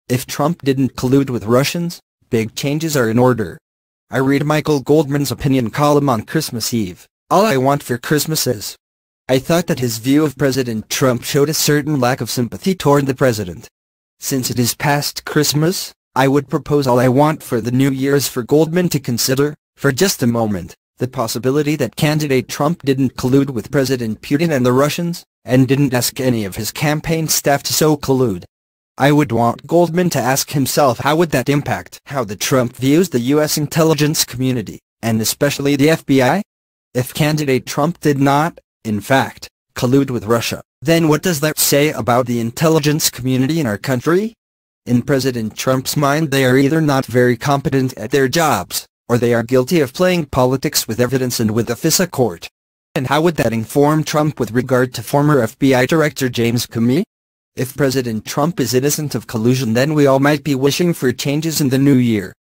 If Trump didn't collude with Russians, big changes are in order. I read Michael Goldman's opinion column on Christmas Eve. All I want for Christmas is. I thought that his view of President Trump showed a certain lack of sympathy toward the president. Since it is past Christmas, I would propose all I want for the New Year's for Goldman to consider, for just a moment, the possibility that candidate Trump didn't collude with President Putin and the Russians, and didn't ask any of his campaign staff to so collude. I would want Goldman to ask himself how would that impact how the Trump views the U.S. intelligence community, and especially the FBI? If candidate Trump did not, in fact, collude with Russia, then what does that say about the intelligence community in our country? In President Trump's mind, they are either not very competent at their jobs, or they are guilty of playing politics with evidence and with the FISA court. And how would that inform Trump with regard to former FBI Director James Comey? If President Trump is innocent of collusion, then we all might be wishing for changes in the new year.